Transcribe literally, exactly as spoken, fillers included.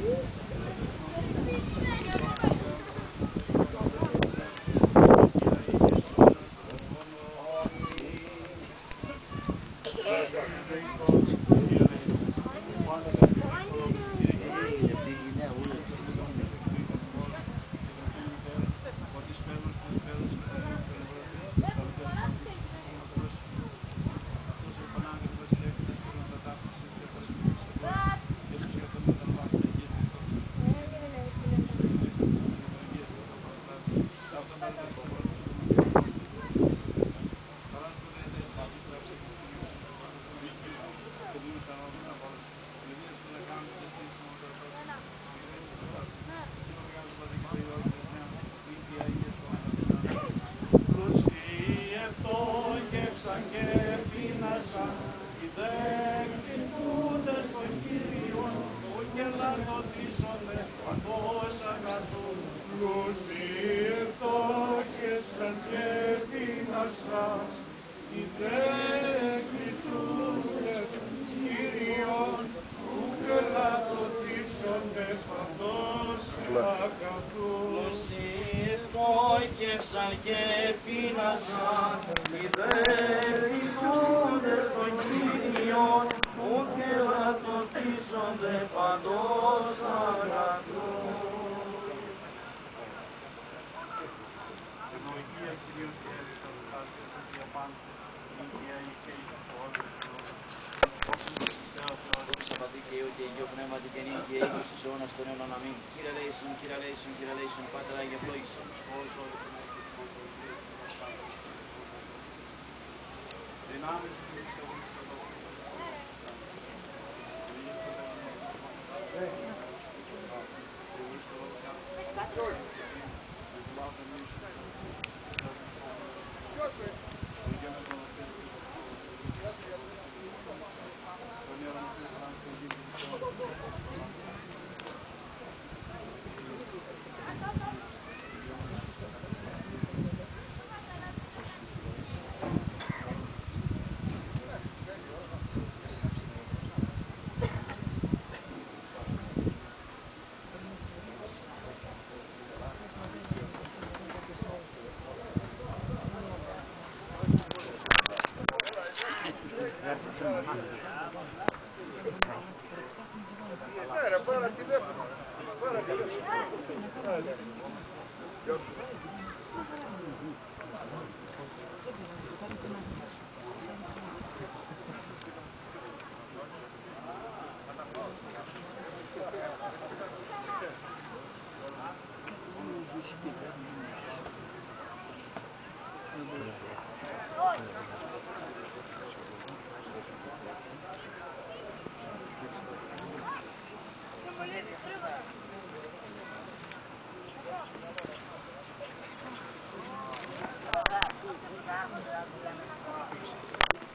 Στόχευσαν και πείνασαν, οι δε ζητούντες των Κύριων, ου και λατωτήσονται παντός αγαθού. Ευλογία Κυρίως και ευχαριστάς και σε διαπάντες, υγεία και ίσως όλους τους Σαββατή και Υιό και Υιό Πνεύματι και νύν και Υιός της αιώνας των αιώνων. Αμήν. Κύριε Λέησον, Κύριε Λέησον, Κύριε Λέησον, Πάτερ Άγιε ευλόγησον. Όλους όλους τους δυνάμεις του Χριστιανού του Θεού. Πέρα, πέρα τηλέφωνο. Πέρα τηλέφωνο.